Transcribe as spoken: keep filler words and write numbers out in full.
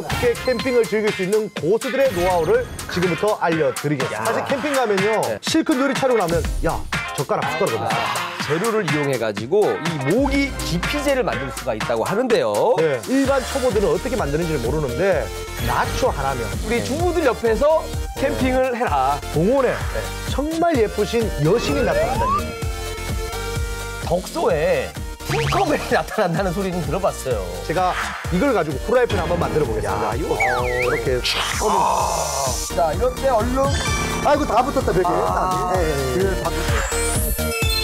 즐겁게 캠핑을 즐길 수 있는 고수들의 노하우를 지금부터 알려드리겠습니다. 사실 캠핑 가면요. 네. 실컷 요리 차리고 나면 야, 젓가락, 숟가락 어디 있어? 재료를 이용해가지고 이 모기 기피제를 만들 수가 있다고 하는데요. 네. 일반 초보들은 어떻게 만드는지를 모르는데 나초 하나면 우리 주부들 옆에서 캠핑을 해라. 동원에 정말 예쁘신 여신이 나타난다는 얘기. 덕소에 팅커벨이 나타난다는 소리는 들어봤어요. 제가 이걸 가지고 프라이팬 한번 만들어 보겠습니다. 야, 이거 어, 이렇게 자, 이럴 때 얼른 아이고 다 붙었다 벽에. 아, 예, 예, 예.